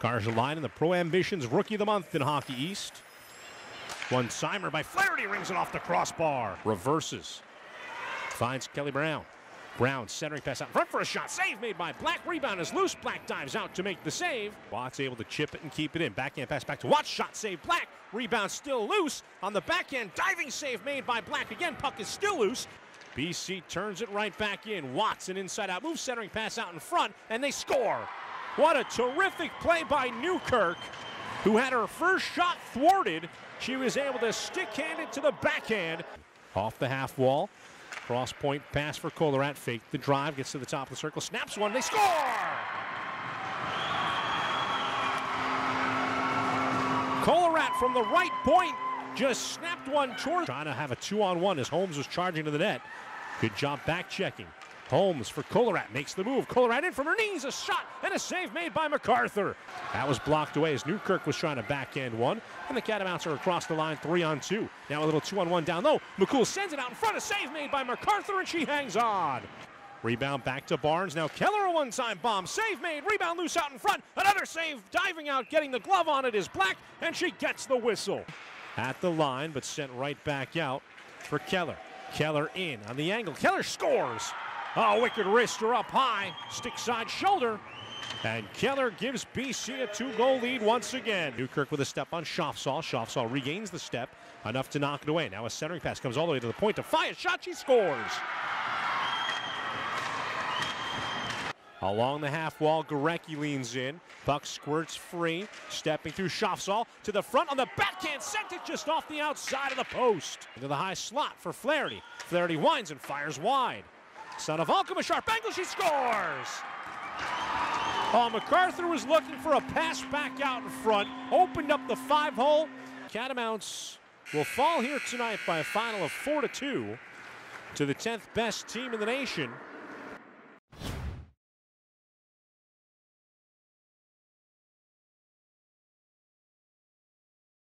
Garza-Line in the Pro Ambitions Rookie of the Month in Hockey East. One-timer by Flaherty, rings it off the crossbar. Reverses. Finds Kelly Brown. Brown centering pass out in front for a shot. Save made by Black. Rebound is loose. Black dives out to make the save. Watts able to chip it and keep it in. Backhand pass back to Watts. Shot save Black. Rebound still loose. On the backhand, diving save made by Black. Again, puck is still loose. BC turns it right back in. Watts an inside-out move. Centering pass out in front, and they score. What a terrific play by Newkirk, who had her first shot thwarted. She was able to stick-hand it to the backhand. Off the half wall. Cross-point pass for Kollarat. Fake the drive. Gets to the top of the circle. Snaps one. They score! Kollarat from the right point just snapped one towards. Trying to have a 2-on-1 as Holmes was charging to the net. Good job back checking. Holmes for Kollarat makes the move. Kollarat in from her knees, a shot and a save made by MacArthur. That was blocked away as Newkirk was trying to backhand one, and the Catamounts are across the line 3-on-2. Now a little 2-on-1 down low. McCool sends it out in front, a save made by MacArthur, and she hangs on. Rebound back to Barnes. Now Keller a one-time bomb. Save made. Rebound loose out in front. Another save. Diving out, getting the glove on it is Black, and she gets the whistle. At the line, but sent right back out for Keller. Keller in on the angle. Keller scores. Oh, wicked wrister up high. Stick side shoulder. And Keller gives BC a 2-goal lead once again. Newkirk with a step on Schaafsal. Schaafsal regains the step, enough to knock it away. Now a centering pass comes all the way to the point to fire. Shot, she scores. Along the half wall, Gorecki leans in. Puck squirts free. Stepping through Schaafsal to the front on the backhand. Sent it just off the outside of the post. Into the high slot for Flaherty. Flaherty winds and fires wide. Son of Alchem, a sharp angle, she scores! Oh, MacArthur was looking for a pass back out in front. Opened up the 5-hole. Catamounts will fall here tonight by a final of 4-2 to the 10th best team in the nation.